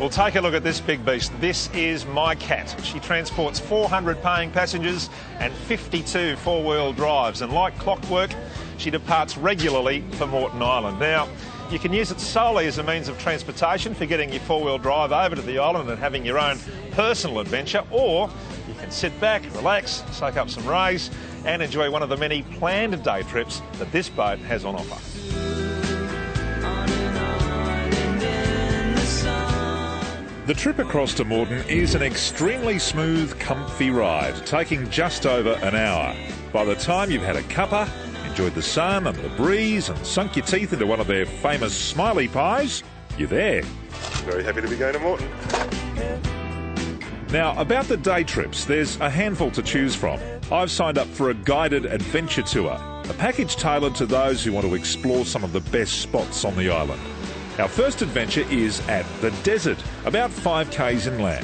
Well, take a look at this big beast. This is my cat. She transports 400 paying passengers and 52 four-wheel drives. And like clockwork, she departs regularly for Moreton Island. Now, you can use it solely as a means of transportation for getting your four-wheel drive over to the island and having your own personal adventure, or you can sit back, relax, soak up some rays and enjoy one of the many planned day trips that this boat has on offer. The trip across to Moreton is an extremely smooth, comfy ride, taking just over an hour. By the time you've had a cuppa, enjoyed the sun and the breeze and sunk your teeth into one of their famous smiley pies, you're there. Very happy to be going to Moreton. Now, about the day trips, there's a handful to choose from. I've signed up for a guided adventure tour, a package tailored to those who want to explore some of the best spots on the island. Our first adventure is at the desert, about 5 k's inland.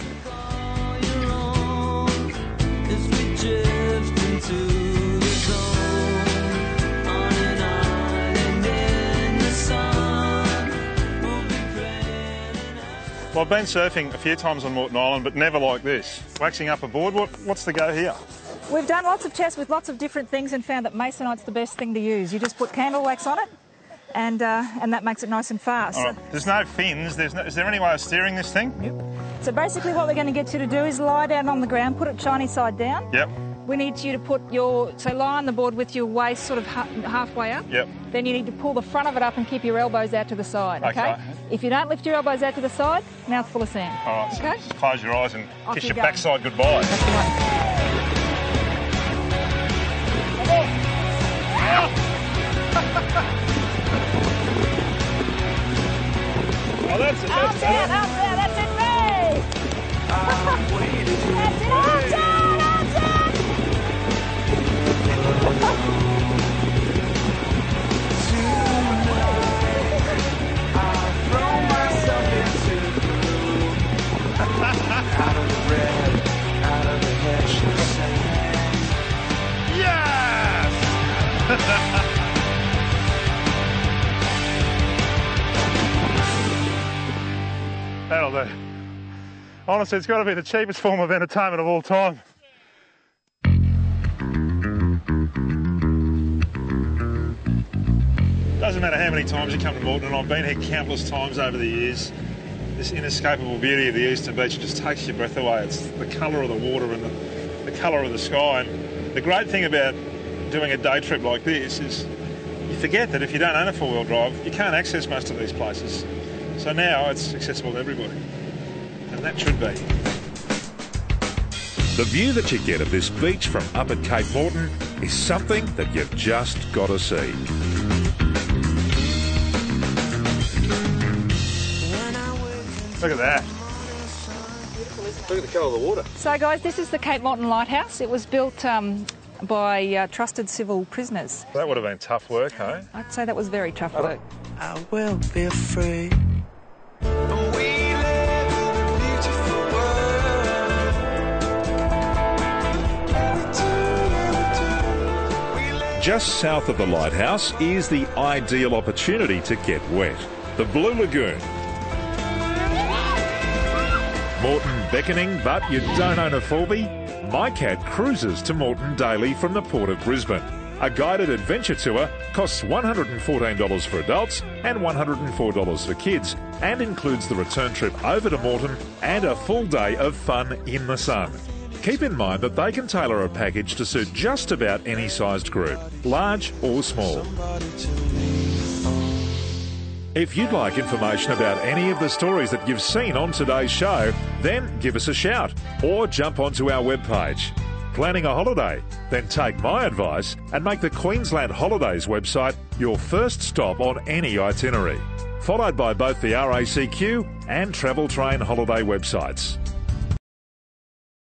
Well, I've been surfing a few times on Moreton Island, but never like this. Waxing up a board, what's the go here? We've done lots of tests with lots of different things and found that masonite's the best thing to use. You just put candle wax on it, and that makes it nice and fast. Right. There's no fins. Is there any way of steering this thing? Yep. So basically what we're going to get you to do is lie down on the ground, put it shiny side down. Yep. We need you to put lie on the board with your waist sort of halfway up. Yep. Then you need to pull the front of it up and keep your elbows out to the side, okay? If you don't lift your elbows out to the side, mouth full of sand. All right, okay? So close your eyes and Off kiss you your go. backside goodbye. That's right. Oh, that's it. Up there, that's it, Ray! That's it, up down, up down! That'll do. Honestly, it's got to be the cheapest form of entertainment of all time. Doesn't matter how many times you come to Moreton, and I've been here countless times over the years, this inescapable beauty of the eastern beach just takes your breath away. It's the colour of the water and the colour of the sky. And the great thing about doing a day trip like this is you forget that if you don't own a four-wheel drive, you can't access most of these places. So now it's accessible to everybody, and that should be. The view that you get of this beach from up at Cape Moreton is something that you've just got to see. Look at that. Look at the colour of the water. So guys, this is the Cape Moreton Lighthouse. It was built by trusted civil prisoners. That would have been tough work, hey? I'd say that was very tough work. I will be free. Just south of the lighthouse is the ideal opportunity to get wet, the Blue Lagoon. Moreton beckoning, but you don't own a Fulby? My cat cruises to Moreton daily from the Port of Brisbane. A guided adventure tour costs $114 for adults and $104 for kids, and includes the return trip over to Moreton and a full day of fun in the sun. Keep in mind that they can tailor a package to suit just about any sized group, large or small. If you'd like information about any of the stories that you've seen on today's show, then give us a shout or jump onto our webpage. Planning a holiday? Then take my advice and make the Queensland Holidays website your first stop on any itinerary, followed by both the RACQ and Travel Train holiday websites.